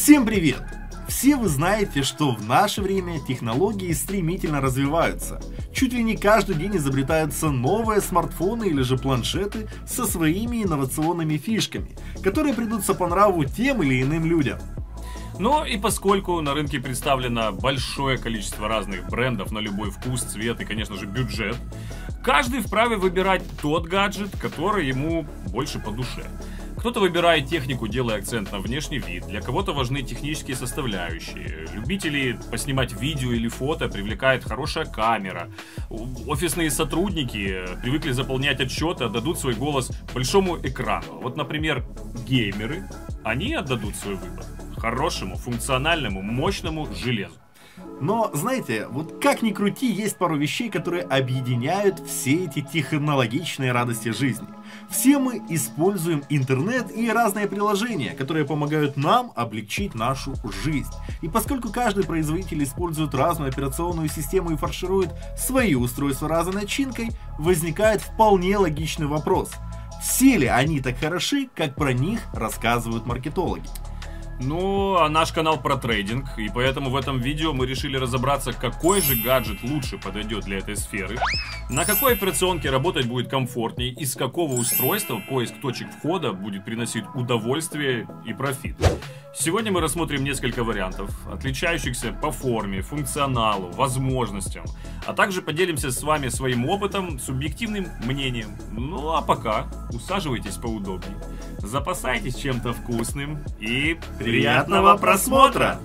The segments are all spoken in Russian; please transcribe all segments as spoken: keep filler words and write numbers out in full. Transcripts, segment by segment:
Всем привет! Все вы знаете, что в наше время технологии стремительно развиваются. Чуть ли не каждый день изобретаются новые смартфоны или же планшеты со своими инновационными фишками, которые придутся по нраву тем или иным людям. Ну и поскольку на рынке представлено большое количество разных брендов на любой вкус, цвет и, конечно же, бюджет, каждый вправе выбирать тот гаджет, который ему больше по душе. Кто-то выбирает технику, делая акцент на внешний вид, для кого-то важны технические составляющие, любители поснимать видео или фото привлекает хорошая камера, офисные сотрудники привыкли заполнять отчеты, отдадут свой голос большому экрану. Вот, например, геймеры, они отдадут свой выбор хорошему, функциональному, мощному железу. Но, знаете, вот как ни крути, есть пару вещей, которые объединяют все эти технологичные радости жизни. Все мы используем интернет и разные приложения, которые помогают нам облегчить нашу жизнь. И поскольку каждый производитель использует разную операционную систему и фарширует свои устройства разной начинкой, возникает вполне логичный вопрос. Все ли они так хороши, как про них рассказывают маркетологи? Ну, а наш канал про трейдинг, и поэтому в этом видео мы решили разобраться, какой же гаджет лучше подойдет для этой сферы, на какой операционке работать будет комфортней, и с какого устройства поиск точек входа будет приносить удовольствие и профит. Сегодня мы рассмотрим несколько вариантов, отличающихся по форме, функционалу, возможностям, а также поделимся с вами своим опытом, субъективным мнением. Ну а пока усаживайтесь поудобнее, запасайтесь чем-то вкусным и приятного просмотра!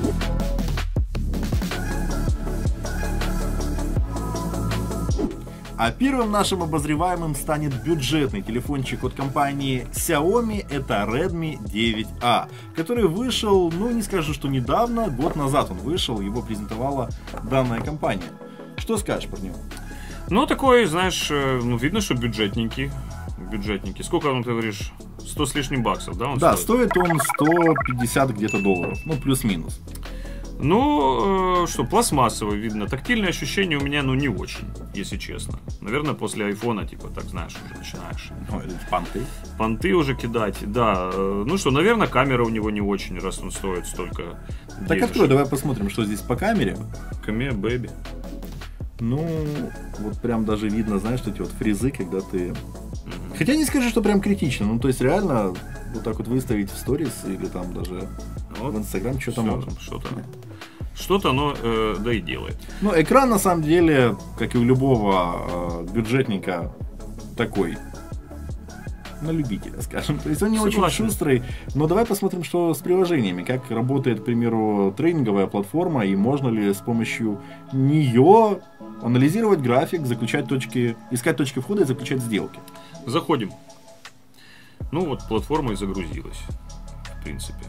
А первым нашим обозреваемым станет бюджетный телефончик от компании Xiaomi, это Redmi девять а, который вышел, ну не скажу, что недавно, год назад он вышел, его презентовала данная компания. Что скажешь про него? Ну такой, знаешь, ну видно, что бюджетненький, бюджетненький. Сколько, он, ты говоришь, сто с лишним баксов, да? Он да, стоит? стоит он сто пятьдесят где-то долларов, ну плюс-минус. Ну, э, что, пластмассовый, видно. Тактильные ощущения у меня, ну, не очень, если честно. Наверное, после айфона, типа, так, знаешь, уже начинаешь. Ну, понты. Понты уже кидать, да. Ну что, наверное, камера у него не очень, раз он стоит столько денежек. Так открой, давай посмотрим, что здесь по камере. Камея Baby. Ну, вот прям даже видно, знаешь, эти вот фрезы, когда ты... Mm-hmm. Хотя не скажу, что прям критично, ну, то есть реально вот так вот выставить в сторис или там даже вот. В Инстаграм что-то можно. Что-то. Что-то оно э, да и делает. Ну, экран на самом деле, как и у любого э, бюджетника, такой на любителя, скажем. То есть он не Согласен. Очень шустрый. Но давай посмотрим, что с приложениями. Как работает, к примеру, трейдинговая платформа, и можно ли с помощью нее анализировать график, заключать точки, искать точки входа и заключать сделки. Заходим. Ну вот, платформа и загрузилась, в принципе.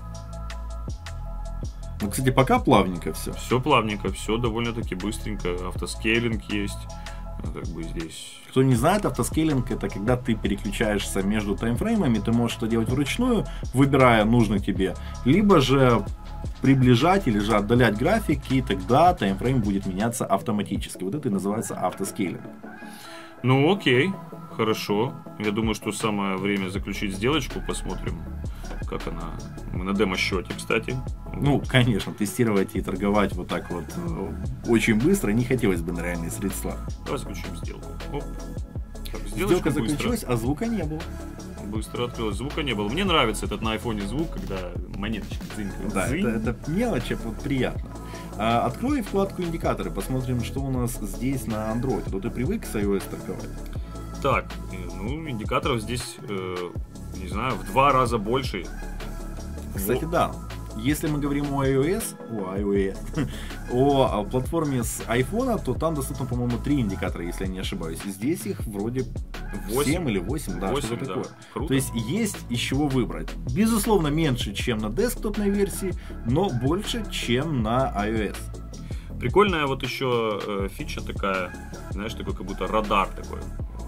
Ну, кстати, пока плавненько все. Все плавненько, все довольно-таки быстренько. Автоскейлинг есть. Как бы здесь. Кто не знает, автоскейлинг — это когда ты переключаешься между таймфреймами, ты можешь это делать вручную, выбирая нужный тебе, либо же приближать или же отдалять графики, и тогда таймфрейм будет меняться автоматически. Вот это и называется автоскейлинг. Ну окей, хорошо. Я думаю, что самое время заключить сделочку, посмотрим, как она. Мы на демо-счете, кстати. Ну, конечно, тестировать и торговать вот так вот очень быстро не хотелось бы на реальные средства. Давай заключим сделку. Оп. Так, сделка заключилась, а звука не было. Быстро открылась, звука не было. Мне нравится этот на айфоне звук, когда монеточка дзынькает. Да, это, это мелочь, это вот приятно. А, открой вкладку индикаторы, посмотрим, что у нас здесь на Android. Тут ты привык с iOS торговать? Так, ну, индикаторов здесь, э, не знаю, в два раза больше. Кстати, да. Если мы говорим о iOS, о iOS, о платформе с айфона, то там доступно, по-моему, три индикатора, если я не ошибаюсь. И здесь их вроде семь или восемь, да, что-то да. такое. Круто. То есть есть из чего выбрать. Безусловно, меньше, чем на десктопной версии, но больше, чем на iOS. Прикольная вот еще э, фича такая, знаешь, такой как будто радар такой.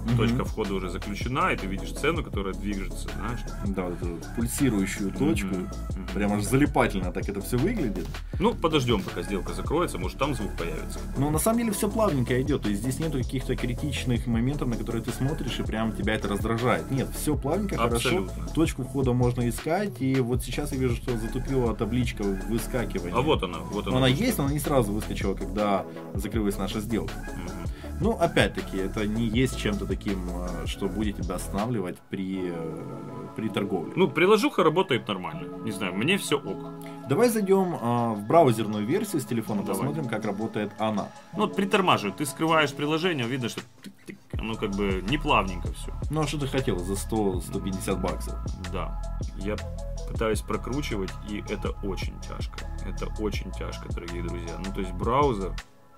Мгм. точка входа уже заключена, и ты видишь цену, которая движется, знаешь. Да, вот эту пульсирующую точку. Мгм. Мгм. Прям аж залипательно так это все выглядит. Ну, подождем, пока сделка закроется, может там звук появится. Но на самом деле все плавненько идет. То есть здесь нету каких-то критичных моментов, на которые ты смотришь, и прям тебя это раздражает. Нет, все плавненько, Абсолютно. хорошо. Точку входа можно искать. И вот сейчас я вижу, что затупила табличка выскакивания. А вот она, вот она. Она есть, но она не сразу выскочила, когда закрылась наша сделка. Мгм. Ну, опять-таки, это не есть чем-то таким, э, что будет тебя останавливать при, э, при торговле. Ну, приложуха работает нормально. Не знаю, мне все ок. Давай зайдем э, в браузерную версию с телефона, Давай. посмотрим, как работает она. Ну, вот притормаживает. Ты скрываешь приложение, видно, что тык-тык, оно как бы не плавненько все. Ну, а что ты хотел за сто - сто пятьдесят баксов? Да. Я пытаюсь прокручивать, и это очень тяжко. Это очень тяжко, дорогие друзья. Ну, то есть браузер...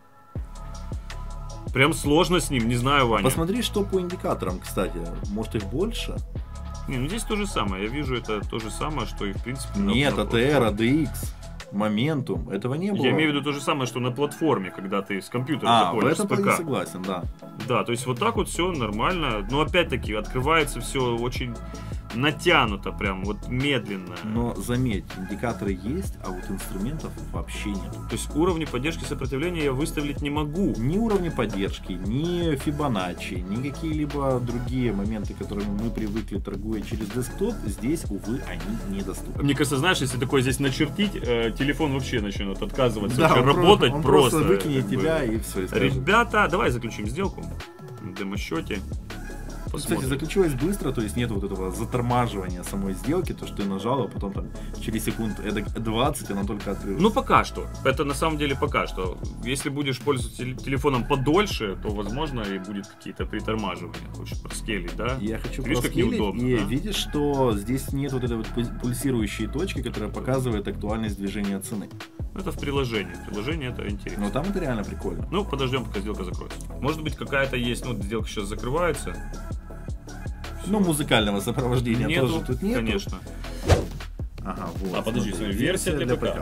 Прям сложно с ним, не знаю, Ваня. Посмотри, что по индикаторам, кстати. Может, их больше? Не, ну здесь то же самое. Я вижу это то же самое, что и в принципе на- Нет, на эй ти ар, платформе. эй ди экс, Momentum. Этого не было. Я имею в виду то же самое, что на платформе, когда ты с компьютера А, в заходишь, с этом я ПК. согласен, да. Да, то есть вот так вот все нормально. Но опять-таки открывается все очень натянуто, прям вот медленно. Но заметь, индикаторы есть, а вот инструментов вообще нет. То есть уровни поддержки сопротивления я выставить не могу. Ни уровня поддержки, ни Fibonacci, ни какие-либо другие моменты, к которым мы привыкли, торгуя через десктоп, здесь, увы, они недоступны. Мне кажется, знаешь, если такое здесь начертить, э, телефон вообще начнет отказываться Да, вообще он про- работать он просто. просто выкинет как бы. тебя и все. Ребята, давай заключим сделку в демо-счете. Кстати, Посмотрим. заключилось быстро, то есть нет вот этого затормаживания самой сделки, то, что ты нажал, а потом там через секунд эдак двадцать она только открылась. Ну, пока что. Это на самом деле пока что. Если будешь пользоваться теле- телефоном подольше, то, возможно, и будет какие-то притормаживания. Хочешь проскелить, да? Я хочу Видишь, как проскейлить, неудобно, и да? видишь, что здесь нет вот этой вот пуль- пульсирующей точки, которая показывает актуальность движения цены. Это в приложении. Приложение это интересно. Но там это реально прикольно. Ну, подождем, пока сделка закроется. Может быть, какая-то есть, ну, сделка сейчас закрывается. Но музыкального сопровождения Нету, тоже тут нет. конечно. Ага, вот. А, подожди, смотри, версия для ПК.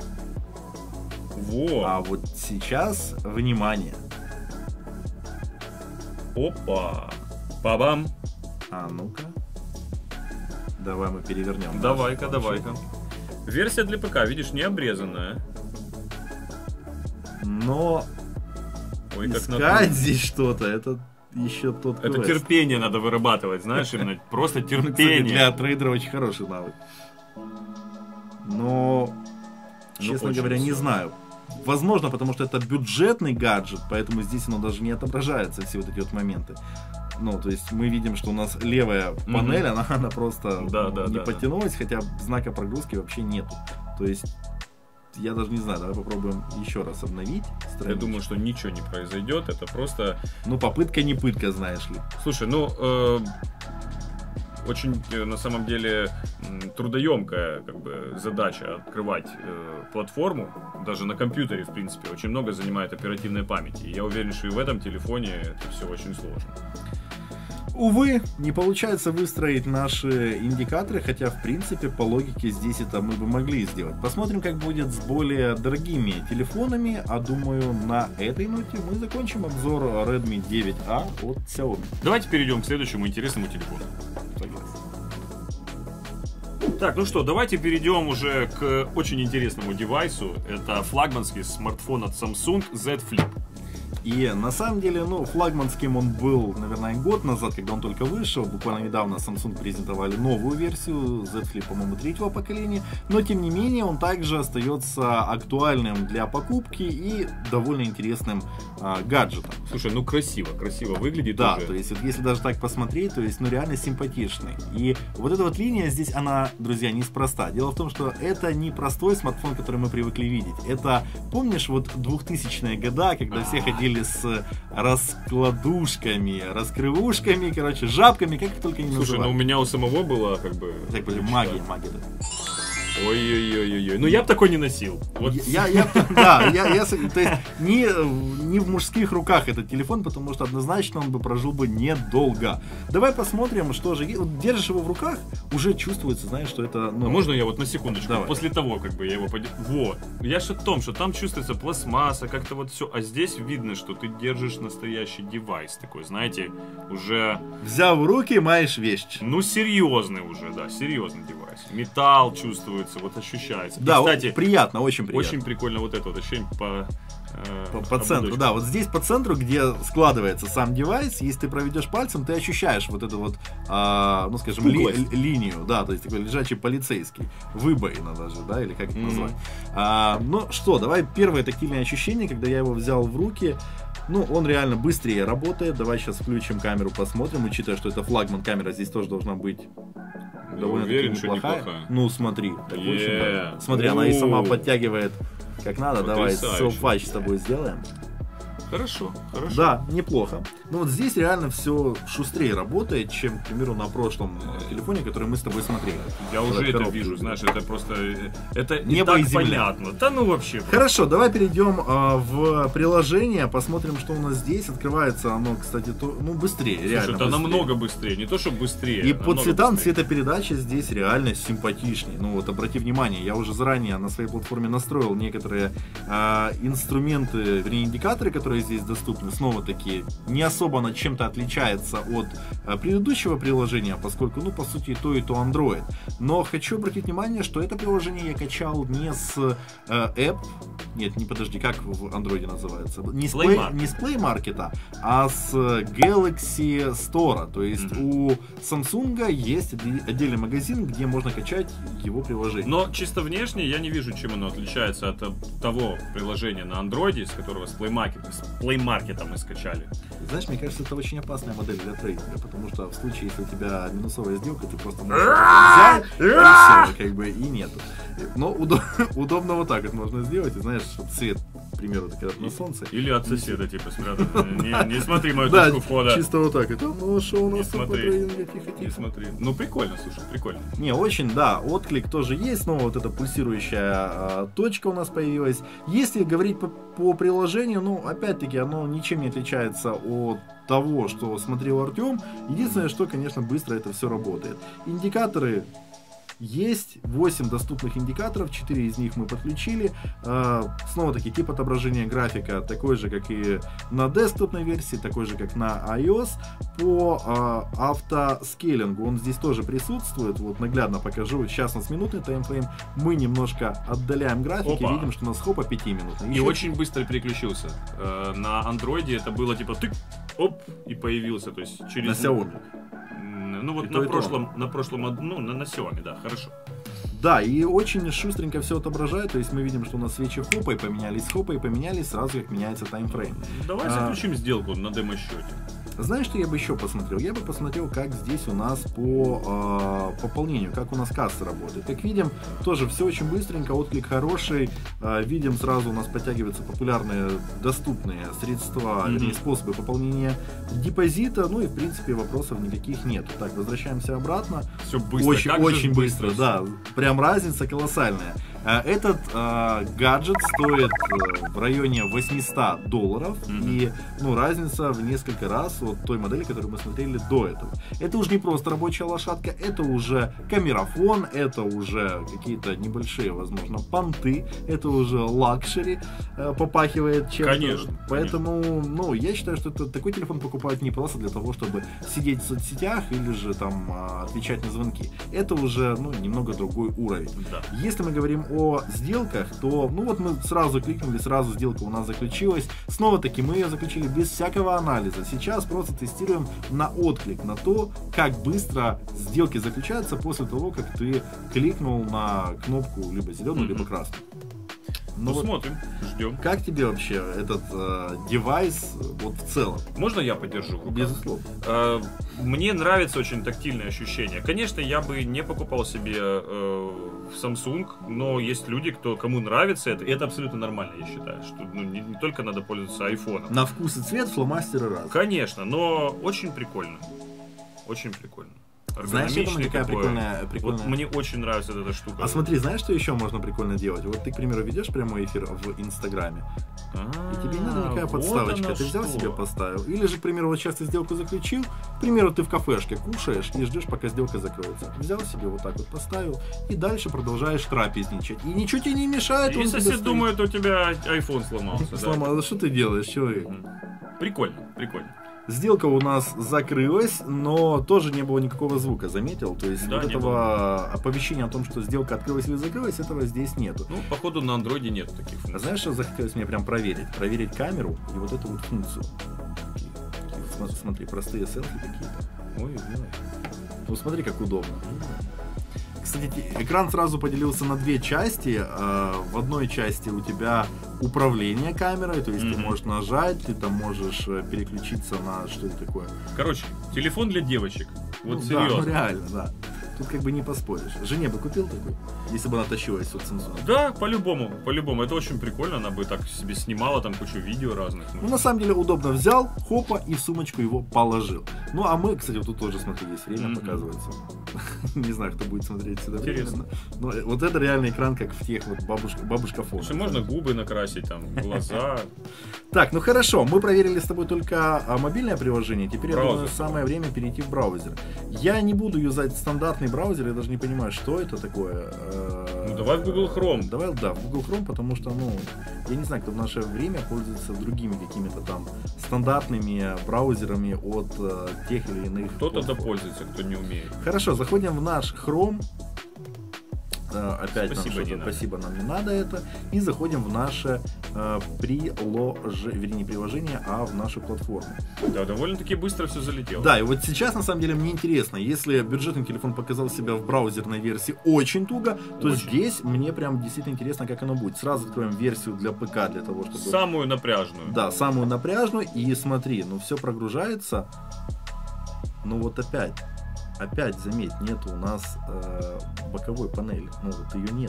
Во, А вот сейчас, внимание. опа, бабам. А ну-ка. Давай мы перевернем. наш Давай-ка, планшет. давай-ка. Версия для ПК, видишь, не обрезанная. Но Ой, как искать на... здесь что-то, это еще тот Это квест. терпение надо вырабатывать, знаешь, именно просто Ну, кстати, терпение. для трейдера очень хороший навык. Но, Ну, честно очень говоря, не сложно. знаю. Возможно, потому что это бюджетный гаджет, поэтому здесь оно даже не отображается, все вот эти вот моменты. Ну, то есть мы видим, что у нас левая Мгм. панель, она, она просто Да, да, не да, подтянулась, хотя знака прогрузки вообще нету. То есть, я даже не знаю, давай попробуем еще раз обновить Я страничку. думаю, что ничего не произойдет, это просто... Ну, попытка не пытка, знаешь ли. Слушай, ну, э, очень, э, на самом деле, м, трудоемкая как бы, задача открывать э, платформу, даже на компьютере, в принципе, очень много занимает оперативной памяти. И я уверен, что и в этом телефоне это все очень сложно. Увы, не получается выстроить наши индикаторы, хотя, в принципе, по логике здесь это мы бы могли сделать. Посмотрим, как будет с более дорогими телефонами, а думаю, на этой ноте мы закончим обзор Redmi девять а от Xiaomi. Давайте перейдем к следующему интересному телефону. Так, ну что, давайте перейдем уже к очень интересному девайсу. Это флагманский смартфон от Samsung Z Flip. И на самом деле, ну, флагманским он был, наверное, год назад, когда он только вышел. Буквально недавно Samsung презентовали новую версию Z Flip, по-моему, третьего поколения. Но, тем не менее, он также остается актуальным для покупки и довольно интересным а, гаджетом. Слушай, ну красиво, красиво выглядит Да, уже. то есть, вот если даже так посмотреть, то есть, ну, реально симпатичный. И вот эта вот линия здесь, она, друзья, неспроста. Дело в том, что это не простой смартфон, который мы привыкли видеть. Это, помнишь, вот двухтысячные года, когда все ходили с раскладушками, раскрывушками, короче, жабками, как их только не Слушай, ну у называли. меня у самого было как бы... Так, подожди, магия, магия. Да. Ой-ой-ой-ой. Ну я бы такой не носил. Вот. Я, я, да, я, я, то есть не, не в мужских руках этот телефон, потому что однозначно он бы прожил бы недолго. Давай посмотрим, что же. Вот держишь его в руках, уже чувствуется, знаешь, что это. Ну, а можно я вот на секундочку? Давай. После того, как бы я его подержу. Вот. Я же о том, что там чувствуется пластмасса, как-то вот все. А здесь видно, что ты держишь настоящий девайс такой, знаете, уже. Взяв в руки, маешь вещь. Ну, серьезный уже, да, серьезный девайс. Металл чувствуется, вот ощущается. Да, и, кстати, вот приятно, очень приятно. Очень прикольно вот это вот ощущение по... Э, по, по центру, да, вот здесь по центру, где складывается сам девайс, если ты проведешь пальцем, ты ощущаешь вот эту вот, а, ну скажем, ли, линию, да, то есть такой лежачий полицейский, выбоина даже, да, или как это mm-hmm. назвать. А, ну что, давай первое тактильное ощущение, когда я его взял в руки. Ну, он реально быстрее работает. Давай сейчас включим камеру, посмотрим, учитывая, что это флагман камера, здесь тоже должна быть довольно-таки неплохая. неплохая. Ну, смотри, так yeah. очень даже. Смотри, она и сама подтягивает как надо. Потрясающе. Давай селфач с тобой сделаем. Хорошо, хорошо. Да, неплохо. Но вот здесь реально все шустрее работает, чем, к примеру, на прошлом телефоне, который мы с тобой смотрели. Я уже это коробку. вижу, знаешь, это просто... Это не так понятно. Да ну вообще. Хорошо, давай перейдем а, в приложение, посмотрим, что у нас здесь. Открывается оно, кстати, то, ну, быстрее, Слушай, реально это быстрее. намного быстрее, не то, что быстрее. И по цветам цветопередача здесь реально симпатичнее. Ну вот, обрати внимание, я уже заранее на своей платформе настроил некоторые а, инструменты, вернее, индикаторы, которые здесь доступны, снова таки не особо она чем-то отличается от а, предыдущего приложения, поскольку, ну, по сути, и то, и то Android. Но хочу обратить внимание, что это приложение я качал не с а, App, нет, не подожди, как в Android называется? Не с Play, Play не с Play Market, а с Galaxy Store. То есть mm-hmm. у Samsung есть отдельный магазин, где можно качать его приложение. Но чисто внешне я не вижу, чем оно отличается от того приложения на Android, с которого с Play Market, с Play Market мы скачали. Знаешь, мне кажется, это очень опасная модель для трейдинга, потому что в случае, если у тебя минусовая сделка, ты просто можешь взять, и все, как бы, и нету. Но удоб- удобно вот так вот можно сделать, и знаешь, цвет, к примеру, когда на солнце. Или от соседа, типа, смотрят, не, не смотри мою точку входа. Да, чисто вот так. Это, ну, что у нас тут по трейдингу, тихо-тихо. Не смотри. Ну, прикольно, слушай, прикольно. Не, очень, да, отклик тоже есть, снова вот эта пульсирующая а, точка у нас появилась. Если говорить по, по приложению, ну, опять-таки, оно ничем не отличается от того, что смотрел Артем. Единственное, что, конечно, быстро это все работает. Индикаторы есть, восемь доступных индикаторов, четыре из них мы подключили. Снова таки тип отображения графика такой же, как и на десктопной версии, такой же, как на iOS. По автоскейлингу он здесь тоже присутствует. Вот наглядно покажу. Сейчас у нас минутный таймфрейм. Мы немножко отдаляем график и видим, что у нас хопа пятиминутный. И Еще... очень быстро переключился. На Android это было типа тык, оп, и появился. То есть через... На Xiaomi. Ну вот на прошлом, на прошлом, ну на, на Xiaomi, да, хорошо. Да, и очень шустренько все отображает, то есть мы видим, что у нас свечи хопой поменялись, хопой поменялись, сразу как меняется таймфрейм. Давай заключим а... сделку на демо-счете. Знаешь, что я бы еще посмотрел? Я бы посмотрел, как здесь у нас по э, пополнению, как у нас касса работает. Как видим, тоже все очень быстренько, отклик хороший. Э, видим, сразу у нас подтягиваются популярные, доступные средства, mm-hmm. вернее, способы пополнения депозита. Ну и, в принципе, вопросов никаких нет. Так, возвращаемся обратно. Все быстро. Очень, как очень быстро, быстро, да. Прям разница колоссальная. Этот э, гаджет стоит э, в районе восемьсот долларов, mm-hmm. и ну, разница в несколько раз от той модели, которую мы смотрели до этого. Это уже не просто рабочая лошадка, это уже камерафон, это уже какие-то небольшие, возможно, понты, это уже лакшери э, попахивает чем-то. Конечно. Поэтому, конечно. ну, я считаю, что это, такой телефон покупают не просто для того, чтобы сидеть в соцсетях или же там э, отвечать на звонки. Это уже, ну, немного другой уровень. Да. Если мы говорим о о сделках, то, ну вот мы сразу кликнули, сразу сделка у нас заключилась. Снова таки мы ее заключили без всякого анализа. Сейчас просто тестируем на отклик, на то, как быстро сделки заключаются после того, как ты кликнул на кнопку либо зеленую, mm-hmm. либо красную. Ну, вот смотрим, ждем. Как тебе вообще этот э, девайс вот в целом? Можно я поддержу? Безусловно. Э, мне нравится очень тактильное ощущение. Конечно, я бы не покупал себе э, Samsung, но есть люди, кто, кому нравится это, и это абсолютно нормально, я считаю, что ну, не, не только надо пользоваться айфоном. На вкус и цвет фломастеры раз. Конечно, но очень прикольно. Очень прикольно. Знаешь, это Эргономичный какая такой. прикольная, прикольная... Вот мне очень нравится эта штука. А смотри, знаешь, что еще можно прикольно делать? Вот ты, к примеру, ведешь прямой эфир в Инстаграме, и тебе не надо никакая подставочка, ты взял себе поставил. Или же, к примеру, вот сейчас ты сделку заключил, к примеру, ты в кафешке кушаешь и ждешь, пока сделка закроется. Взял себе вот так вот поставил и дальше продолжаешь трапезничать. И ничего тебе не мешает. И сосед думает, у тебя айфон сломался. Сломался, что ты делаешь, человек? Прикольно, прикольно. Сделка у нас закрылась, но тоже не было никакого звука, заметил? То есть Да, вот этого было. оповещения о том, что сделка открылась или закрылась, этого здесь нету. Ну, походу, на андроиде нет таких функций. А знаешь, что захотелось мне прям проверить? Проверить камеру и вот эту вот функцию. Смотри, смотри, простые селфи какие-то. Ой, ой. Ну смотри, как удобно. Кстати, экран сразу поделился на две части. В одной части у тебя управление камерой, то есть mm-hmm. ты можешь нажать, ты там можешь переключиться на что это такое. Короче, телефон для девочек. Вот ну, серьезно. Да, ну реально, да. Тут как бы не поспоришь. Жене бы купил такой, если бы она тащилась от Samsung. Да, по-любому, по-любому. Это очень прикольно, она бы так себе снимала там кучу видео разных. Ну, на самом деле, удобно. Взял, хопа, и в сумочку его положил. Ну, а мы, кстати, вот тут тоже, смотри, есть время, mm-hmm. показывается. Не знаю, кто будет смотреть сюда. Интересно. Но вот это реальный экран, как в тех вот бабушка, бабушка фон. Можно губы накрасить, там, глаза. Так, ну хорошо, мы проверили с тобой только мобильное приложение. Теперь, я думаю, самое время перейти в браузер. Я не буду юзать стандартный браузер, я даже не понимаю, что это такое. Ну, давай в Google Chrome. Давай, да, в Google Chrome, потому что, ну, я не знаю, кто в наше время пользуется другими какими-то там стандартными браузерами от э, тех или иных. Кто-то да пользуется, кто не умеет. Хорошо, заходим в наш Chrome. Э, опять спасибо, нам, не спасибо, нам не надо это. И заходим в наше э, приложение, вернее, не приложение, а в нашу платформу. Да, довольно-таки быстро все залетело. Да, и вот сейчас, на самом деле, мне интересно, если бюджетный телефон показал себя в браузерной версии очень туго, то очень. Здесь мне прям действительно интересно, как оно будет. Сразу откроем версию для ПК, для того, чтобы... Самую напряжную. Да, самую напряжную. И смотри, ну все прогружается. Ну вот опять. Опять, заметь, нету у нас э, боковой панели. Ну вот ее нету.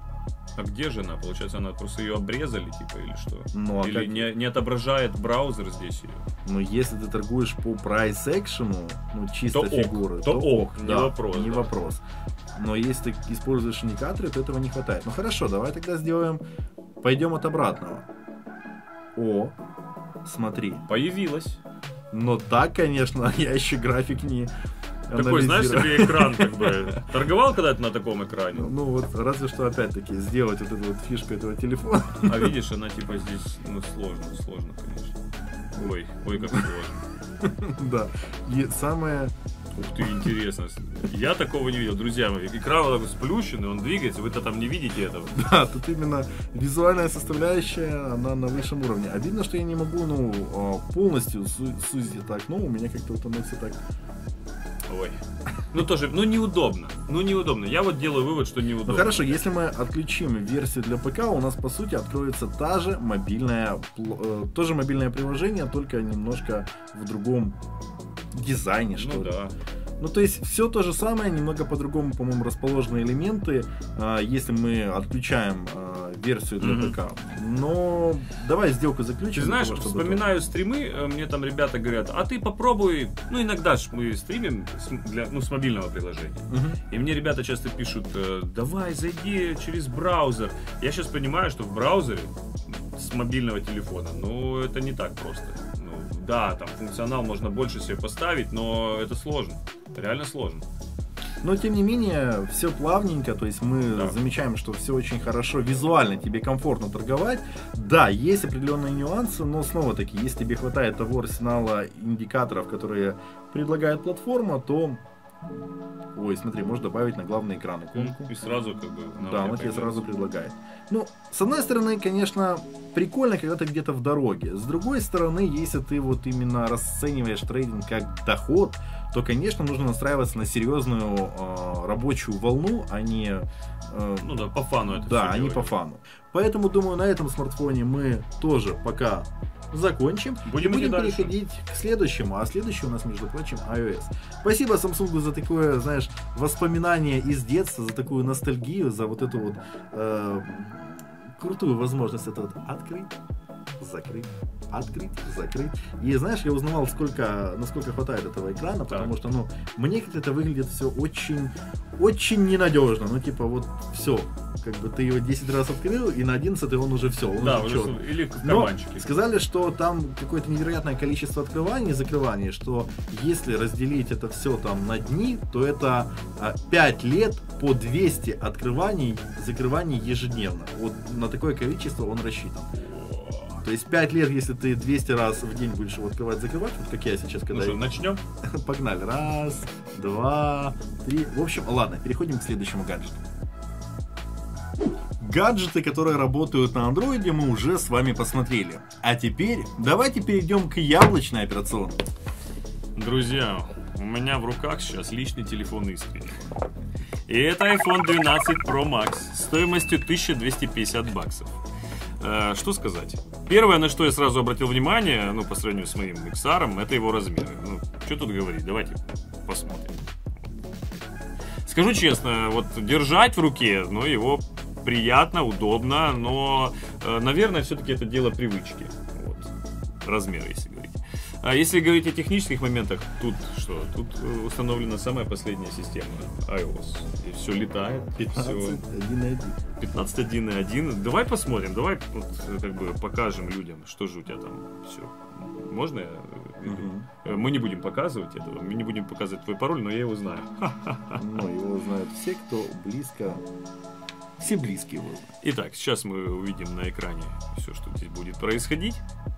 А где же она? Получается, она просто ее обрезали, типа, или что? Ну, а или как... не, не отображает браузер здесь ее? Ну, если ты торгуешь по прайс экшену, ну, чисто то фигуры, ок, то, то ок, ок, не да, вопрос. Не да. вопрос. Но если ты используешь индикаторы, то этого не хватает. Ну хорошо, давай тогда сделаем. Пойдем от обратного. О, смотри. Появилась. Но так, конечно, я еще график не. Такой, знаешь, себе экран как бы. Торговал когда-то на таком экране? Ну, ну вот, разве что опять-таки сделать вот эту вот фишку этого телефона. А видишь, она типа здесь, ну, сложно, сложно, конечно. Ой, ой, как сложно. Да. И самое... Ух ты, интересно. Я такого не видел. Друзья мои, экран вот такой сплющенный, он двигается, вы-то там не видите этого. Да, тут именно визуальная составляющая, она на высшем уровне. А видно, что я не могу, ну, полностью сузить это окно, у меня как-то вот оно все так... Ой. Ну тоже, ну неудобно. Ну неудобно. Я вот делаю вывод, что неудобно. Ну хорошо, если мы отключим версию для ПК, у нас по сути откроется та же мобильная, э, тоже мобильное приложение, только немножко в другом дизайне, что ну, ли. Да. Ну, то есть, все то же самое, немного по-другому, по-моему, расположены элементы, э, если мы отключаем э, версию для mm-hmm. ПК. Но давай сделку заключим. Ты знаешь, того, вспоминаю это... стримы, мне там ребята говорят, а ты попробуй, ну, иногда ж мы стримим с, для, ну, с мобильного приложения. Mm-hmm. И мне ребята часто пишут, давай, зайди через браузер. Я сейчас понимаю, что в браузере с мобильного телефона, ну, это не так просто. Да, там функционал можно больше себе поставить, но это сложно. Реально сложно. Но тем не менее, все плавненько, то есть мы да. замечаем, что все очень хорошо, визуально тебе комфортно торговать. Да, есть определенные нюансы, но снова-таки, если тебе хватает того арсенала индикаторов, которые предлагает платформа, то... Ой, смотри, можешь добавить на главный экран иконку. И сразу как бы... Да, она тебе сразу предлагает. Ну, с одной стороны, конечно, прикольно, когда ты где-то в дороге. С другой стороны, если ты вот именно расцениваешь трейдинг как доход, то, конечно, нужно настраиваться на серьезную э, рабочую волну, а не... Э, ну да, по фану это Да, а не делать. по фану. Поэтому, думаю, на этом смартфоне мы тоже пока... закончим. Будем, будем дальше. переходить к следующему. А следующий у нас, между прочим, iOS. Спасибо Samsung за такое, знаешь, воспоминание из детства, за такую ностальгию, за вот эту вот э, крутую возможность это вот открыть, закрыть, открыть, закрыть. И знаешь, я узнавал, сколько, насколько хватает этого экрана, потому что, ну, мне как-то это выглядит все очень, очень ненадежно. Ну, типа, вот все. Как бы ты его десять раз открыл, и на одиннадцатый он уже все. Он да, уже уже черный. или в карманчике. Но сказали, что там какое-то невероятное количество открываний и закрываний, что если разделить это все там на дни, то это а, пять лет по двести открываний, закрываний ежедневно. Вот на такое количество он рассчитан. То есть пять лет, если ты двести раз в день будешь его открывать, закрывать, вот как я сейчас, когда... Ну что, начнем? Погнали. Раз, два, три. В общем, ладно, переходим к следующему гаджету. Гаджеты, которые работают на андроиде, мы уже с вами посмотрели. А теперь давайте перейдем к яблочной операционной. Друзья, у меня в руках сейчас личный телефон Искренне. И это айфон двенадцать про макс стоимостью тысяча двести пятьдесят баксов. Э, что сказать? Первое, на что я сразу обратил внимание, ну, по сравнению с моим икс ар, это его размеры. Ну, что тут говорить, давайте посмотрим. Скажу честно, вот держать в руке, ну, его приятно, удобно, но, э, наверное, все-таки это дело привычки. Вот. Размеры, если говорить. А если говорить о технических моментах, тут что? Тут установлена самая последняя система iOS. И все летает. пятнадцать один и один. Давай посмотрим, давай вот, как бы покажем людям, что же у тебя там все. Можно? Uh-huh. Мы не будем показывать этого, мы не будем показывать твой пароль, но я его знаю. Ну, его знают все, кто близко. Все близкие его. Итак, сейчас мы увидим на экране все, что здесь будет происходить.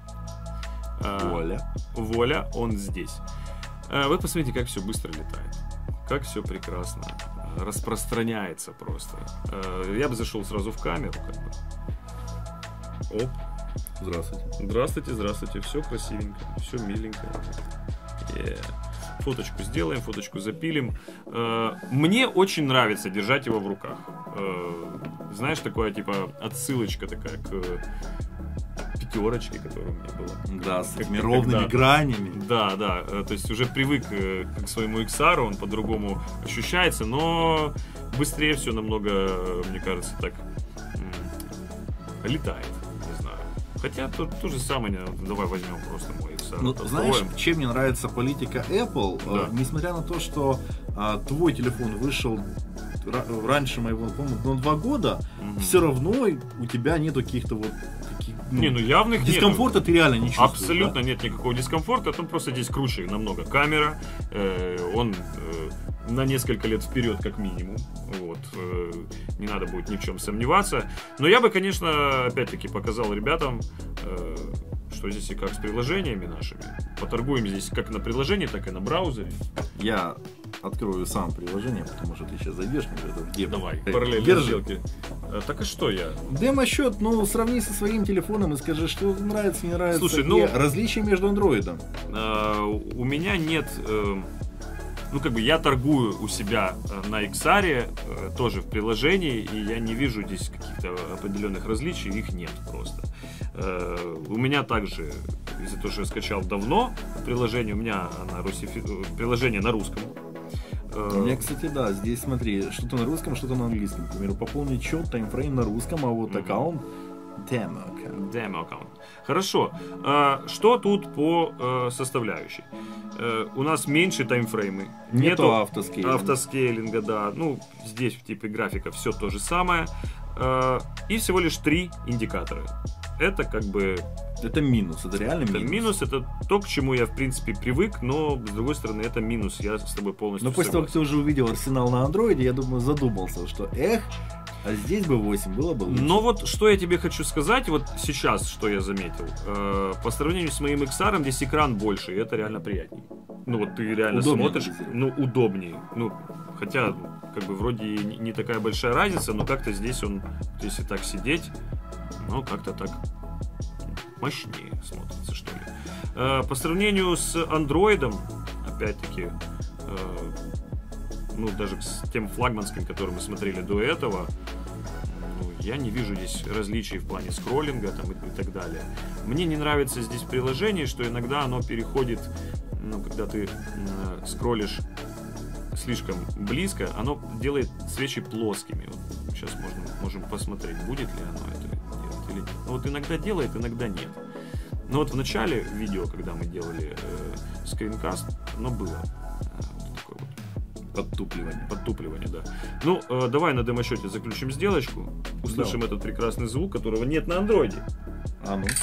Воля. Воля, он здесь. Вы посмотрите, как все быстро летает. Как все прекрасно распространяется просто. Я бы зашел сразу в камеру, как бы. Оп. Здравствуйте. Здравствуйте, здравствуйте. Все красивенько, все миленько. Yeah. Фоточку сделаем, фоточку запилим. Мне очень нравится держать его в руках. Знаешь, такое типа отсылочка такая к пятерочке, которая у меня была. Да, с такими ровными гранями. Да, да. То есть уже привык к своему икс ар, он по-другому ощущается, но быстрее все намного, мне кажется, так летает. Не знаю. Хотя то, то же самое, давай возьмем просто мой икс ар. Ну, знаешь, чем мне нравится политика Apple, да. э, несмотря на то, что э, твой телефон вышел раньше моего, по-моему, на два года, угу. все равно у тебя нету каких-то вот таких, ну, не, ну явных дискомфорта нету. Ты реально не чувствуешь. Абсолютно да? Нет никакого дискомфорта, там просто здесь круче намного камера, э, он э, на несколько лет вперед как минимум, вот, э, не надо будет ни в чем сомневаться, но я бы, конечно, опять-таки показал ребятам, э, что здесь и как с приложениями нашими, поторгуем здесь как на приложении, так и на браузере. Я открою сам приложение, потому что ты сейчас зайдешь в демо. Давай, параллельно сделки. А, так и что я? Демо-счет, ну, сравни со своим телефоном и скажи, что нравится, не нравится. Слушай, ну... различия между андроидом. А, у меня нет... Э, ну, как бы я торгую у себя на икс ар, э, тоже в приложении, и я не вижу здесь каких-то определенных различий, их нет просто. Э, у меня также, из-за того, что я скачал давно приложение, у меня она русифи... приложение на русском. У меня, кстати, да, здесь смотри, что-то на русском, что-то на английском. К примеру, пополнить счет, таймфрейм на русском, а вот mm-hmm. аккаунт демо аккаунт. Демо аккаунт. Хорошо. А, что тут по а, составляющей? А, у нас меньше таймфреймы. Нету, Нету автоскейлинга. автоскейлинга, да. Ну, здесь в типе графика все то же самое. А, и всего лишь три индикатора. Это как бы... Это минус, это реально это минус. минус, это то, к чему я, в принципе, привык, но, с другой стороны, это минус, я с тобой полностью Но после того, как ты уже увидел Арсенал на андроиде, я думаю, задумался, что эх, а здесь бы восемь было бы лучше. Но вот, что я тебе хочу сказать, вот сейчас, что я заметил, э, по сравнению с моим икс ар, здесь экран больше, и это реально приятнее. Ну, вот ты реально удобнее смотришь, ну, удобнее, ну, хотя, как бы, вроде не, не такая большая разница, но как-то здесь он, если так сидеть, ну, как-то так... мощнее смотрится, что ли. Э, по сравнению с андроидом, опять-таки, э, ну, даже с тем флагманским, который мы смотрели до этого, ну, я не вижу здесь различий в плане скроллинга там, и, и так далее. Мне не нравится здесь приложение, что иногда оно переходит, ну, когда ты э, скроллишь слишком близко, оно делает свечи плоскими. Вот сейчас можно, можем посмотреть, будет ли оно это делать или нет. Но вот иногда делает, иногда нет. Но вот в начале видео, когда мы делали э, скринкаст, оно было э, вот такое вот Подтупливание. подтупливание, да. Ну, э, давай на демо-счете заключим сделочку, услышим Да. этот прекрасный звук, которого нет на андроиде. А ну.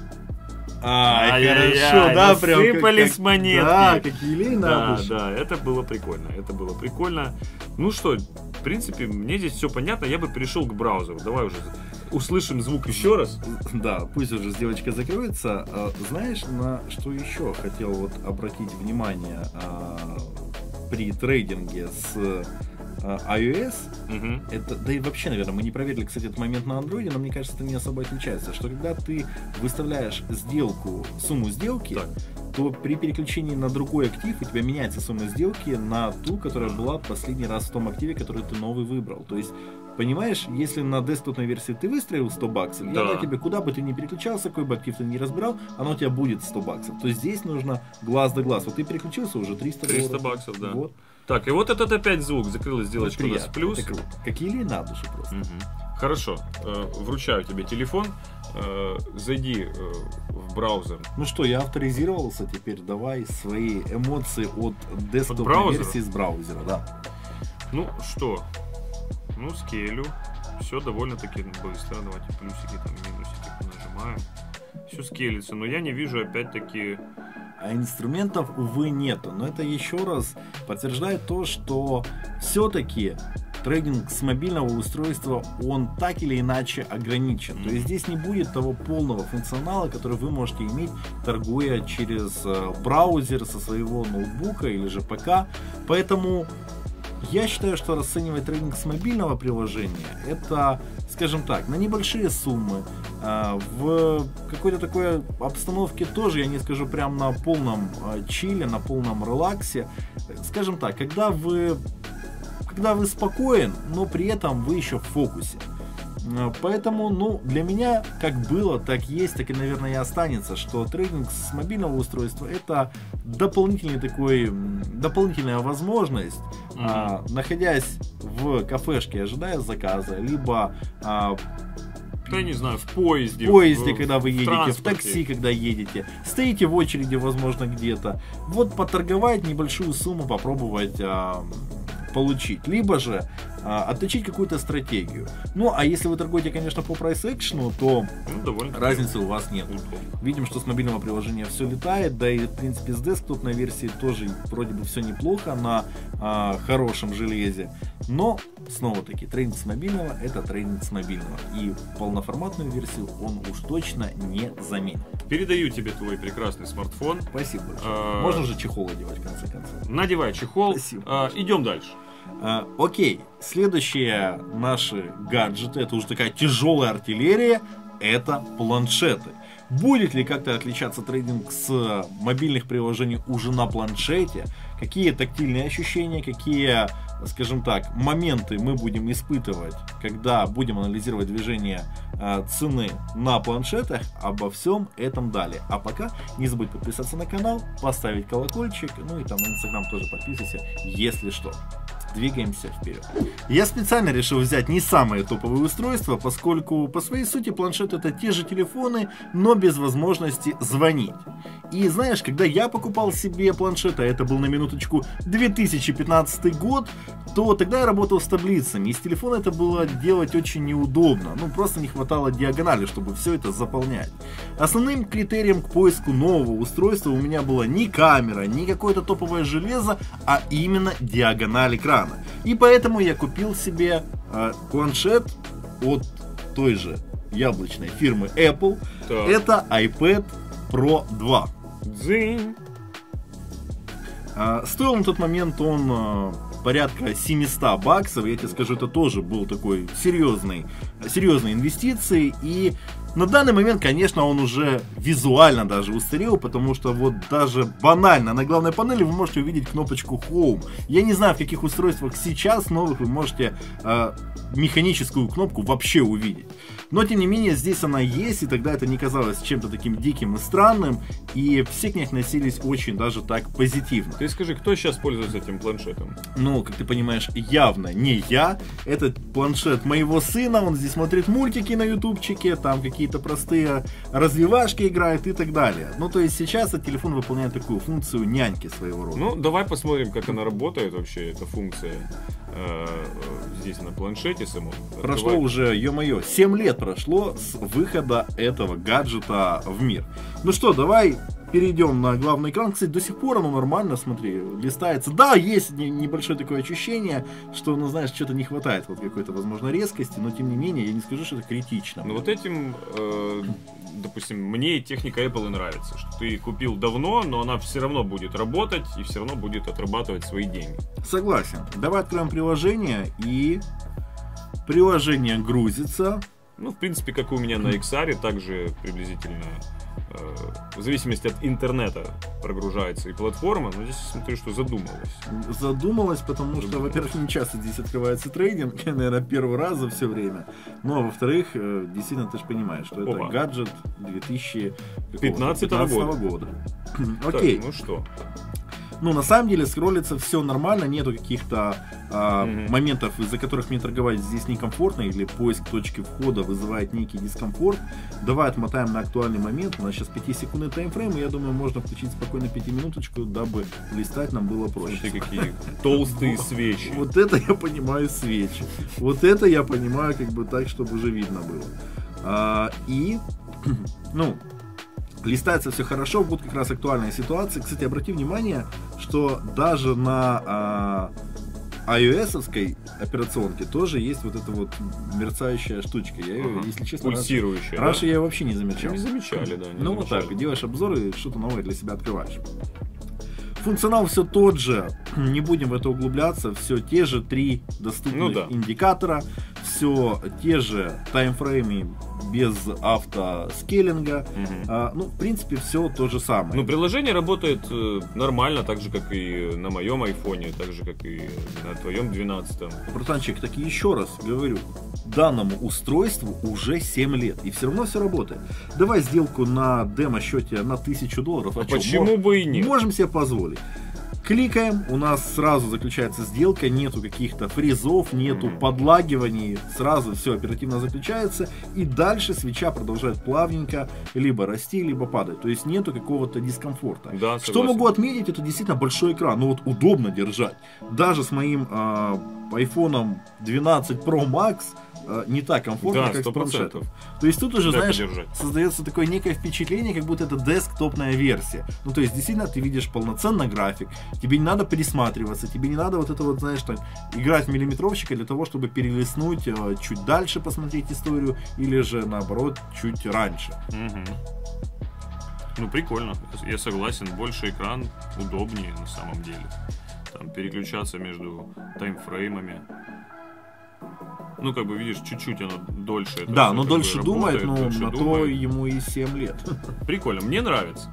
А, Ай-яй-яй, хорошо, да, прям как- насыпались как- монетки. Да, как елей на Да, душу. да, это было прикольно, это было прикольно. Ну что, в принципе, мне здесь все понятно, я бы перешел к браузеру. Давай уже услышим звук еще раз. Да, пусть уже сделочка закроется. А, знаешь, на что еще хотел вот обратить внимание а, при трейдинге с а, iOS? Мгм. Это, да и вообще, наверное, мы не проверили, кстати, этот момент на андроиде, но мне кажется, это не особо отличается. Что когда ты выставляешь сделку, сумму сделки, Так. то при переключении на другой актив у тебя меняется сумма сделки на ту, которая была последний раз в том активе, который ты новый выбрал. То есть, понимаешь, если на десктопной версии ты выстроил сто баксов, Да. и она тебе, куда бы ты ни переключался, какой бы актив ты ни разбирал, оно у тебя будет сто баксов. То есть здесь нужно глаз да глаз. Вот ты переключился уже триста триста долларов. баксов, да. Вот. Так, и вот этот опять звук. Закрылась сделочка у нас в Приятно, плюс. это круто. Какие ли на душу просто. Мгм. Хорошо, э, вручаю тебе телефон. Э, зайди э, в браузер. Ну что, я авторизировался, теперь давай свои эмоции от десктопной браузера? версии с браузера, да. Ну что, ну скейлю. Все довольно-таки быстро. Давайте плюсики, там минусики нажимаем. Все скейлится, но я не вижу опять-таки... А инструментов, увы, нету. Но это еще раз подтверждает то, что все-таки трейдинг с мобильного устройства, он так или иначе ограничен. То есть здесь не будет того полного функционала, который вы можете иметь, торгуя через э, браузер со своего ноутбука или же ПК. Поэтому я считаю, что расценивать трейдинг с мобильного приложения, это, скажем так, на небольшие суммы, а, в какой-то такой обстановке тоже, я не скажу прям на полном а, чиле, на полном релаксе. Скажем так, когда вы, когда вы спокоен, но при этом вы еще в фокусе. А, Поэтому, ну, для меня как было, так есть, так и, наверное, и останется, что трейдинг с мобильного устройства это дополнительный такой, м, дополнительная возможность, а, находясь в кафешке, ожидая заказа, либо а, Да, я не знаю, в поезде. в поезде, в- когда вы в едете, в транспорте. такси, когда едете, стоите в очереди, возможно, где-то. Вот поторговать, небольшую сумму попробовать а, получить. Либо же а, отточить какую-то стратегию. Ну, а если вы торгуете, конечно, по прайс-экшену, то Ну, довольно разницы у вас нет. удобно. Видим, что с мобильного приложения все летает, да и в принципе с десктопной версии тоже вроде бы все неплохо на а, хорошем железе. Но снова-таки трейдинг с мобильного это трейдинг с мобильного. И полноформатную версию он уж точно не заменит. Передаю тебе твой прекрасный смартфон. Спасибо большое. А, Можно же чехол одевать в конце концов. Надевай чехол. Спасибо. А, идем дальше. А, окей, следующие наши гаджеты, это уже такая тяжелая артиллерия, это планшеты. Будет ли как-то отличаться трейдинг с мобильных приложений уже на планшете? Какие тактильные ощущения, какие, скажем так, моменты мы будем испытывать, когда будем анализировать движение э, цены на планшетах? Обо всем этом далее. А пока не забудь подписаться на канал, поставить колокольчик, ну и там на Инстаграм тоже подписывайся, если что. Двигаемся вперед. Я специально решил взять не самые топовые устройства, поскольку по своей сути планшет это те же телефоны, но без возможности звонить. И знаешь, когда я покупал себе планшет, а это был на минуточку две тысячи пятнадцатый год, то тогда я работал с таблицами, и с телефона это было делать очень неудобно. Ну, просто не хватало диагонали, чтобы все это заполнять. Основным критерием к поиску нового устройства у меня была не камера, не какое-то топовое железо, а именно диагональ экрана. И поэтому я купил себе э, планшет от той же яблочной фирмы Apple. Так. Это iPad Pro два. Дзынь. А, Стоил на тот момент он а, порядка семьсот баксов. Я тебе скажу, это тоже был такой серьезный, серьезной инвестицией. И на данный момент, конечно, он уже визуально даже устарел, потому что вот даже банально на главной панели вы можете увидеть кнопочку Home. Я не знаю, в каких устройствах сейчас новых вы можете а, механическую кнопку вообще увидеть. Но, тем не менее, здесь она есть, и тогда это не казалось чем-то таким диким и странным, и все к ней относились очень даже так позитивно. Ты скажи, кто сейчас пользуется этим планшетом? Ну, как ты понимаешь, явно не я. Это планшет моего сына, он здесь смотрит мультики на ютубчике, там какие-то какие-то простые развивашки играет и так далее. Ну, то есть сейчас этот телефон выполняет такую функцию няньки своего рода. Ну, давай посмотрим, как она работает вообще, эта функция э, здесь на планшете самом. Прошло Давай. уже, ё-моё, семь лет прошло с выхода этого гаджета в мир. Ну что, давай перейдем на главный экран. Кстати, до сих пор оно нормально, смотри, листается. Да, есть не- небольшое такое ощущение, что, ну, знаешь, что-то не хватает вот какой-то, возможно, резкости, но, тем не менее, я не скажу, что это критично. Ну вот этим, э, допустим, мне техника Apple и нравится, что ты купил давно, но она все равно будет работать и все равно будет отрабатывать свои деньги. Согласен. Давай откроем приложение, и приложение грузится. Ну, в принципе, как и у меня на икс ар, также приблизительно э, в зависимости от интернета прогружается и платформа, но здесь я смотрю, что задумалась. Задумалась, потому что, во-первых, не часто здесь открывается трейдинг, наверное, первый раз за все время. Ну, а во-вторых, э, действительно, ты же понимаешь, что это Опа. гаджет две тысячи пятнадцатого года. Окей. Так, ну что? Ну, на самом деле, скроллится все нормально, нету каких-то а, Мгм. моментов, из-за которых мне торговать здесь некомфортно, или поиск точки входа вызывает некий дискомфорт. Давай отмотаем на актуальный момент. У нас сейчас пятисекундный таймфрейм, и я думаю, можно включить спокойно пятиминуточку, дабы листать нам было проще. Смотри, какие толстые свечи. Вот это я понимаю свечи. Вот это я понимаю как бы так, чтобы уже видно было. А, и, ну, листается все хорошо, будут как раз актуальные ситуации. Кстати, обрати внимание, что даже на а, iOS-овской операционке тоже есть вот эта вот мерцающая штучка. Я ее, Ага. если честно, раньше, Пульсирующая. раньше да? я ее вообще не замечал. Не замечали, да. не Ну вот замечали. так, делаешь обзоры, что-то новое для себя открываешь. Функционал все тот же, не будем в это углубляться, все те же три доступных Ну да. индикатора, все те же таймфреймы без автоскейлинга. Мгм. А, ну, в принципе, все то же самое. Ну, приложение работает э, нормально, так же, как и на моем айфоне, так же, как и на твоем двенадцатом. Братанчик, так еще раз говорю, данному устройству уже семь лет, и все равно все работает. Давай сделку на демо-счете на тысячу долларов. А чё, почему мо- бы и нет? Можем себе позволить. Кликаем, у нас сразу заключается сделка, нету каких-то фризов, нету Мгм. подлагиваний, сразу все оперативно заключается, и дальше свеча продолжает плавненько либо расти, либо падать, то есть нету какого-то дискомфорта. Да, Что согласен. могу отметить, это действительно большой экран, ну вот удобно держать. Даже с моим а, iPhone двенадцать Pro Max а, не так комфортно, Да, как сто с планшетом. процентов. То есть тут уже, Дай знаешь, подержать. создается такое некое впечатление, как будто это десктопная версия. Ну, то есть, действительно, ты видишь полноценный график, тебе не надо пересматриваться, тебе не надо вот это вот, знаешь, так, играть в миллиметровщика для того, чтобы перелистнуть, э, чуть дальше посмотреть историю, или же, наоборот, чуть раньше. Мгм. Ну, прикольно. Я согласен. Больше экран удобнее на самом деле. Там переключаться между таймфреймами. Ну, как бы, видишь, чуть-чуть оно дольше. это Да, всё но как дольше бы думает, работает, но дольше на то думает. ему и семь лет. Прикольно, мне нравится.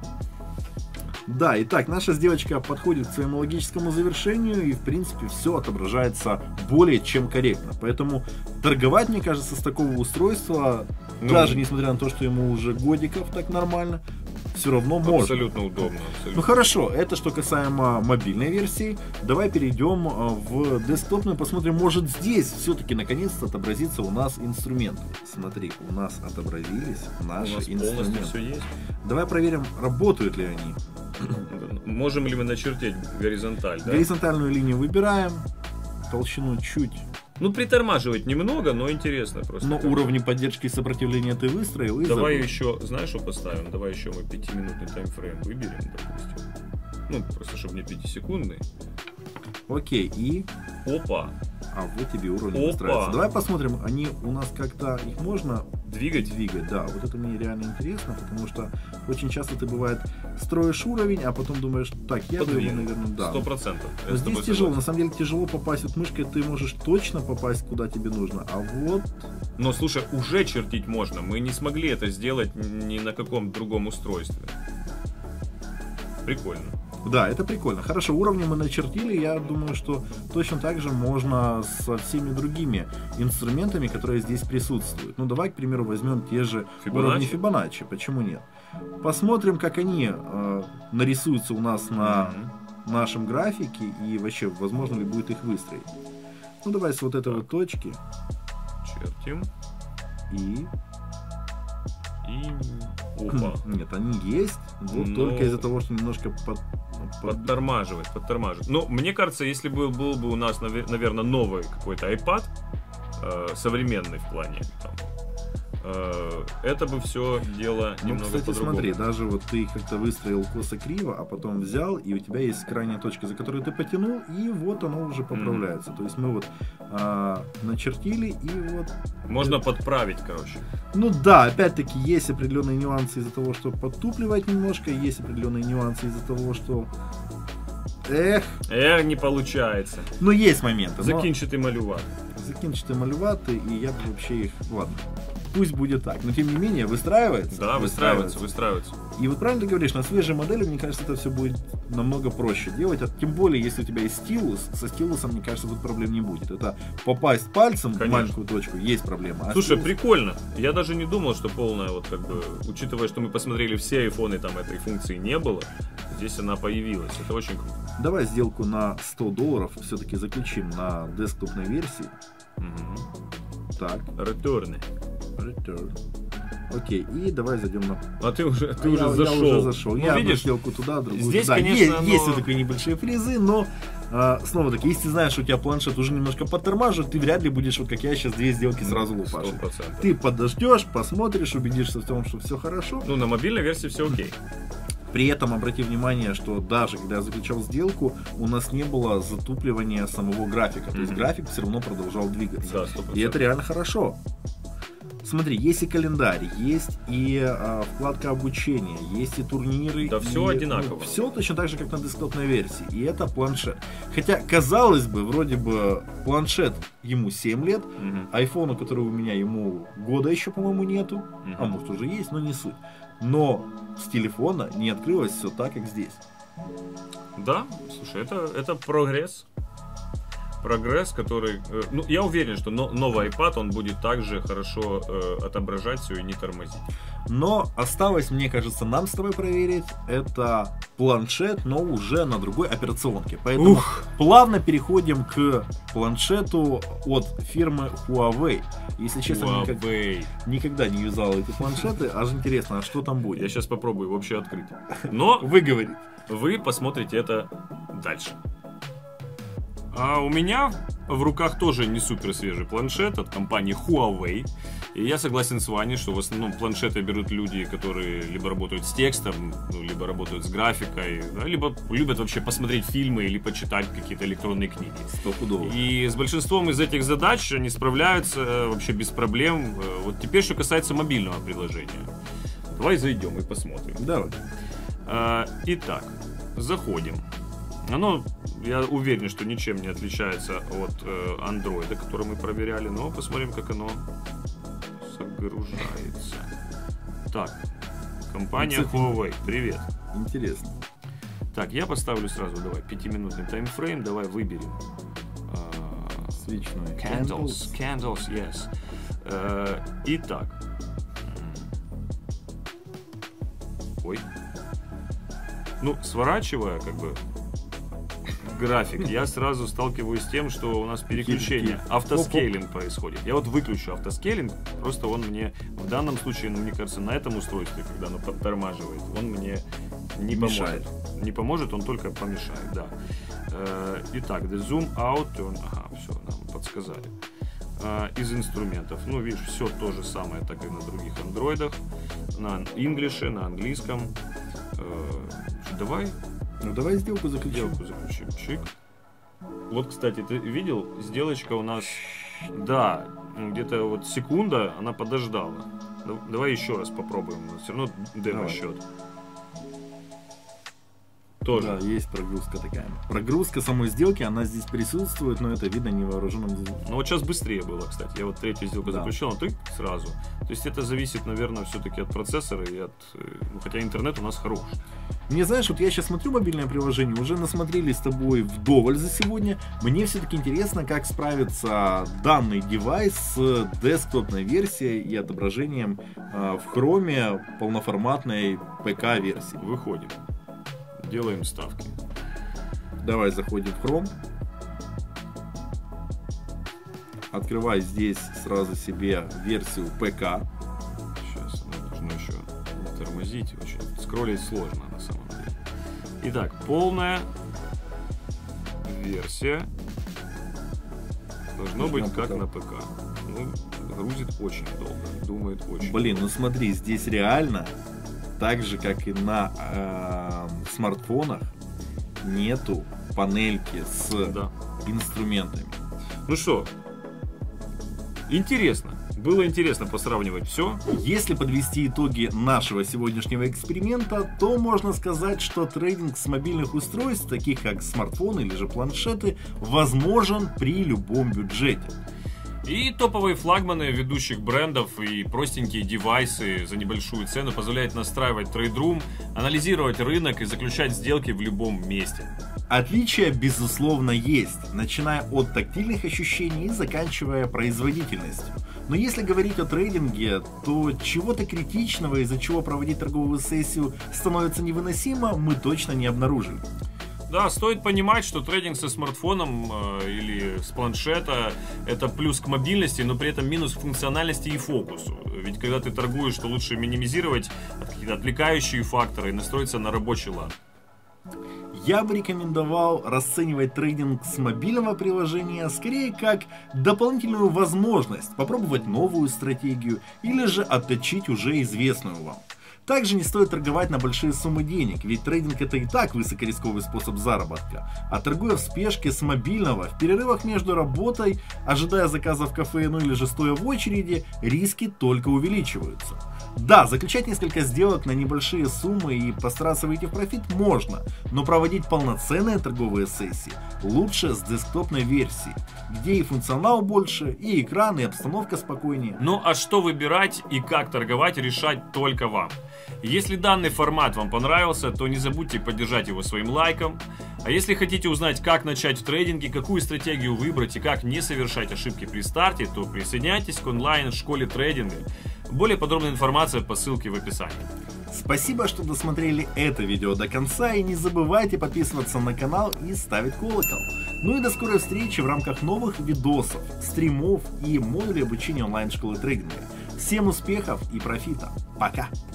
Да, итак, наша сделочка подходит к своему логическому завершению, и, в принципе, все отображается более чем корректно. Поэтому торговать, мне кажется, с такого устройства, Ну, даже несмотря на то, что ему уже годиков так нормально, все равно можно. Абсолютно удобно. Ну Абсолютно. хорошо, это что касаемо мобильной версии. Давай перейдем а, в десктопную, посмотрим, может здесь все-таки наконец-то отобразится у нас инструмент. Смотри, у нас отобразились У наши нас полностью инструменты. все есть. Давай проверим, работают ли они. Можем ли мы начертить горизонталь, да? Горизонтальную линию выбираем, толщину чуть, Ну, притормаживать немного, но интересно просто. но как бы. уровни поддержки и сопротивления ты выстроил. И Давай забыл. еще, знаешь, что поставим? Давай еще мы пятиминутный таймфрейм выберем, допустим. Ну, просто чтобы не пятисекундный. Окей, и... Опа! А вот тебе уровни Опа. выстраиваются. Давай посмотрим, они у нас как-то... Их можно Двигать? двигать, да, вот это мне реально интересно, потому что очень часто ты, бывает, строишь уровень, а потом думаешь, так, я бы его, Подвинуть. наверное, да. Сто процентов. Но здесь тяжело, на самом деле тяжело попасть, вот мышкой ты можешь точно попасть, куда тебе нужно, а вот, Но слушай, уже чертить можно. Мы не смогли это сделать ни на каком другом устройстве. Прикольно. да, это прикольно. Хорошо, уровни мы начертили, я думаю, что точно так же можно со всеми другими инструментами, которые здесь присутствуют. Ну, давай, к примеру, возьмем те же Фибоначчи? уровни Фибоначчи, почему нет? Посмотрим, как они э, нарисуются у нас на Мгм. нашем графике и вообще, возможно ли будет их выстроить. Ну, давай с вот этой вот точки Чертим. и И... Опа. Нет, они есть, вот Но... только из-за того, что немножко под... под... подтормаживает, подтормаживает. Ну, мне кажется, если бы был бы у нас, наверное, новый какой-то iPad, э, современный в плане, там, э, это бы все дело ну, немного кстати, по-другому. смотри, даже вот ты как-то выстроил косо-криво, а потом взял, и у тебя есть крайняя точка, за которую ты потянул, и вот оно уже поправляется. Mm-hmm. То есть мы вот а, начертили, и вот... Можно подправить, короче. Ну да, опять-таки есть определенные нюансы из-за того, что подтупливать немножко, есть определенные нюансы из-за того, что... Эх. Эх, не получается. Ну, есть моменты. Закинчатый малюват. Закинчатый малюваты, и я бы вообще их... Ладно. Пусть будет так. Но тем не менее, выстраивается. Да, выстраивается, выстраивается. И вот правильно ты говоришь, на свежей модели, мне кажется, это все будет намного проще делать. А тем более, если у тебя есть стилус, со стилусом, мне кажется, тут проблем не будет. Это попасть пальцем Конечно. в маленькую точку, есть проблема. А Слушай, стилус... прикольно. Я даже не думал, что полная, вот как бы, учитывая, что мы посмотрели все айфоны, там этой функции не было, здесь она появилась. Это очень круто. Давай сделку на сто долларов все-таки заключим на десктопной версии. Угу. Так. Ретурны. Return. Окей, и давай зайдем на... А ты уже, ты а уже я, зашел. Я уже зашел. Ну, я видишь, сделку туда, другую здесь, туда. конечно, есть, но... есть вот такие небольшие фрезы, но а, снова таки, если ты знаешь, что у тебя планшет уже немножко подтормаживает, ты вряд ли будешь, вот как я сейчас, две сделки сразу лупашить. Ты подождешь, посмотришь, убедишься в том, что все хорошо. Ну, на мобильной версии все окей. При этом обрати внимание, что даже когда я заключал сделку, у нас не было затупливания самого графика. То есть mm-hmm. график все равно продолжал двигаться. Да, сто процентов. И это реально хорошо. Смотри, есть и календарь, есть и а, вкладка обучения, есть и турниры. Да, и, все одинаково. Ну, все точно так же, как на десктопной версии. И это планшет. Хотя, казалось бы, вроде бы планшет ему семь лет, угу. айфону, который у меня, ему года еще, по-моему, нету. Угу. А может уже есть, но не суть. Но с телефона не открылось все так, как здесь. Да, слушай, это, это прогресс. Прогресс, который... Э, ну, я уверен, что но, новый iPad, он будет также хорошо э, отображать все и не тормозить. Но осталось, мне кажется, нам с тобой проверить, это планшет, но уже на другой операционке. Поэтому Ух. плавно переходим к планшету от фирмы Huawei. Если честно, Huawei. никак, никогда не юзал эти планшеты, аж интересно, а что там будет? Я сейчас попробую вообще открыть. Но выговорить. Вы посмотрите это дальше. А у меня в руках тоже не супер свежий планшет от компании Huawei. И я согласен с Ваней, что в основном планшеты берут люди, которые либо работают с текстом, ну, либо работают с графикой, да, либо любят вообще посмотреть фильмы или почитать какие-то электронные книги. Стопудово. И с большинством из этих задач они справляются вообще без проблем. Вот теперь, что касается мобильного приложения. Давай зайдем и посмотрим. Давай. А, итак, заходим. Оно, я уверен, что ничем не отличается от э, андроида, который мы проверяли, но посмотрим, как оно загружается. Так, компания Huawei, привет. Интересно. Так, я поставлю сразу, давай, пятиминутный таймфрейм, давай выберем. Э, Свечной. Candles, candles, yes. Э, итак. Ой. Ну, сворачивая, как бы, график, я сразу сталкиваюсь с тем, что у нас переключение, автоскейлинг происходит. Я вот выключу автоскейлинг, просто он мне, в данном случае, ну, мне кажется, на этом устройстве, когда оно подтормаживает, он мне не мешает. поможет. Не поможет, он только помешает, да. Итак, the zoom out, turn, ага, все, нам подсказали. Из инструментов, ну, видишь, все то же самое, так и на других андроидах, на инглише, на английском. Давай. Ну давай сделку заключим. Сделку заключим. Чик. Вот, кстати, ты видел, сделочка у нас, да, где-то вот секунда, она подождала. Давай еще раз попробуем. Все равно демо-счет. Тоже. Да, есть прогрузка такая. Прогрузка самой сделки, она здесь присутствует, но это видно невооруженным. Ну вот сейчас быстрее было, кстати. Я вот третью сделку да. заключил, но ты сразу. То есть это зависит, наверное, все-таки от процессора и от... Ну, хотя интернет у нас хорош. Мне, знаешь, вот я сейчас смотрю мобильное приложение, уже насмотрелись с тобой вдоволь за сегодня. Мне все-таки интересно, как справится данный девайс с десктопной версией и отображением э, в Chrome полноформатной пэ ка-версии. Выходим. Делаем ставки. Давай заходим в Chrome. Открывай здесь сразу себе версию пэ ка. Сейчас, нужно тормозить очень. Скроллить сложно на самом деле. Итак, полная версия. Должно быть как на ПК. Ну, грузит очень долго. Думает очень Блин, долго. ну смотри, здесь реально, так же как и на э, смартфонах, нету панельки с Да. инструментами. Ну что, интересно. Было интересно посравнивать все. Если подвести итоги нашего сегодняшнего эксперимента, то можно сказать, что трейдинг с мобильных устройств, таких как смартфоны или же планшеты, возможен при любом бюджете. И топовые флагманы ведущих брендов и простенькие девайсы за небольшую цену позволяют настраивать трейдрум, анализировать рынок и заключать сделки в любом месте. Отличия, безусловно, есть, начиная от тактильных ощущений и заканчивая производительностью. Но если говорить о трейдинге, то чего-то критичного, из-за чего проводить торговую сессию становится невыносимо, мы точно не обнаружили. Да, стоит понимать, что трейдинг со смартфоном э, или с планшета это плюс к мобильности, но при этом минус к функциональности и фокусу. Ведь когда ты торгуешь, то лучше минимизировать какие-то отвлекающие факторы и настроиться на рабочий лад. Я бы рекомендовал расценивать трейдинг с мобильного приложения скорее как дополнительную возможность попробовать новую стратегию или же отточить уже известную вам. Также не стоит торговать на большие суммы денег, ведь трейдинг это и так высокорисковый способ заработка. А торгуя в спешке с мобильного, в перерывах между работой, ожидая заказа в кафе, ну или же стоя в очереди, риски только увеличиваются. Да, заключать несколько сделок на небольшие суммы и постараться выйти в профит можно, но проводить полноценные торговые сессии лучше с десктопной версией, где и функционал больше, и экран, и обстановка спокойнее. Ну а что выбирать и как торговать, решать только вам. Если данный формат вам понравился, то не забудьте поддержать его своим лайком. А если хотите узнать, как начать в трейдинге, какую стратегию выбрать и как не совершать ошибки при старте, то присоединяйтесь к онлайн-школе трейдинга. Более подробная информация по ссылке в описании. Спасибо, что досмотрели это видео до конца, и не забывайте подписываться на канал и ставить колокол. Ну и до скорой встречи в рамках новых видосов, стримов и модулей обучения онлайн-школы трейдинга. Всем успехов и профита. Пока!